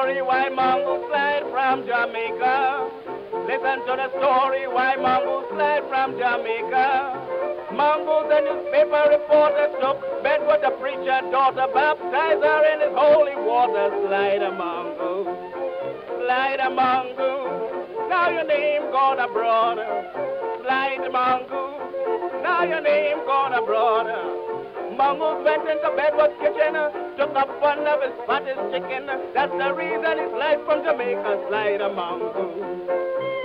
story why Mongoose slide from Jamaica. Listen to the story why Mongoose slide from Jamaica. Mongoose, the newspaper reporter, took bed with the preacher daughter, baptized her in his holy water. Slide a Mongoose, slide a Mongoose, now your name gone abroad. Slide a Mongoose, now your name gone abroad. Mongoose went into Bedward's kitchen, took up one of his fattest chicken. That's the reason his life from Jamaica. Slide a Mongoose.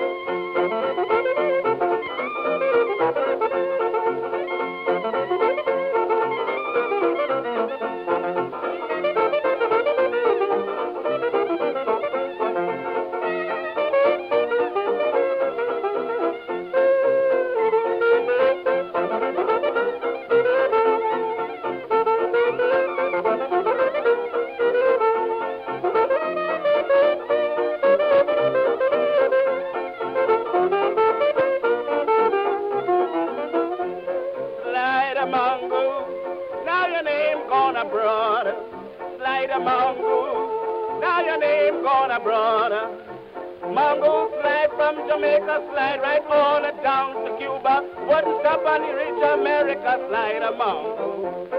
Abroad, slide a Mongoose, now your name gone abroad. Mongoose slide from Jamaica, slide right on down to Cuba, wouldn't stop and he reach America. Slide a Mongoose.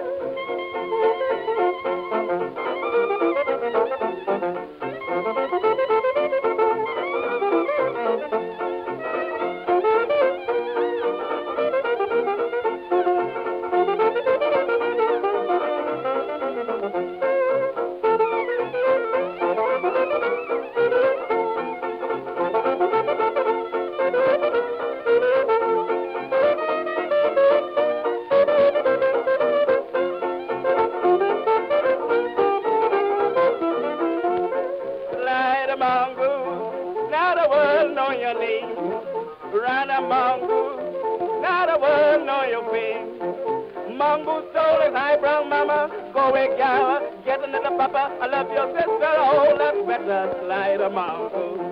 Mongoose, now the world know your name. Run a Mongoose, now the world know your fame. Mongoose told his high brown mama, go away, gal, get a little papa. I love your sister, oh, that's better. Slide a Mongoose.